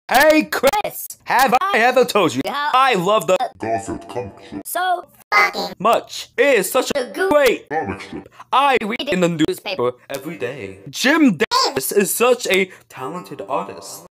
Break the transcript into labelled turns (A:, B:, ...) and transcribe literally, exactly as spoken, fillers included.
A: Hey, Chris! Have I ever told you
B: how
A: I love the
C: Garfield comic strip.
B: so fucking
A: much? It is such a great
C: Comic strip.
A: I read in the newspaper every day. Jim Davis is such a talented artist.